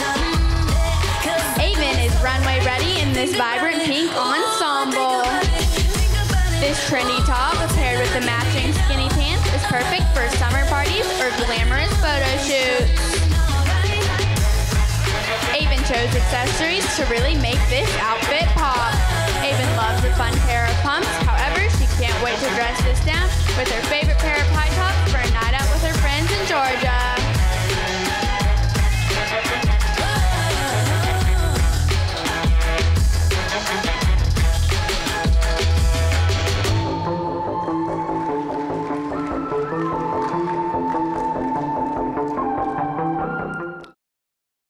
Avon is runway ready in this vibrant pink ensemble. This trendy top, paired with the matching skinny pants, is perfect for summer parties or glamorous photo shoots. Avon chose accessories to really make this outfit pop. Avon loves a fun pair of pumps. However, she can't wait to dress this down with her favorite pair of high tops for a night